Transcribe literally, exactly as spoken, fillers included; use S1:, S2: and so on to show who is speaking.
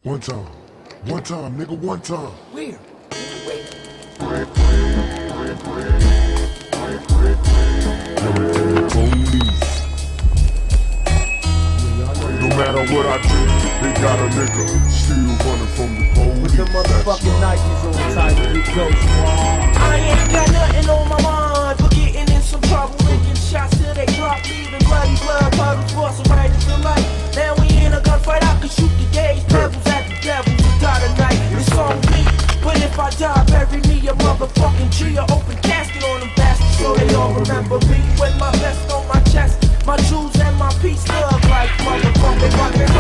S1: One time. One time, nigga, one time.
S2: Where? Wait.
S1: No matter what I do, they got a nigga still running from the police.
S2: With the motherfucking Nikes on tight, we go strong. I ain't got nothing on my mind but getting in some trouble, making shots till they drop, leaving bloody blood puddles, forcing right into light. Now we in a gunfight, I can shoot the gauge, pebbles at the devil, who got a knife. It's on me, but if I die, bury me a motherfucking tree, or open casket on them bastards, so they all remember me. With my vest on my chest, my jewels and my peace, love like motherfucking fucking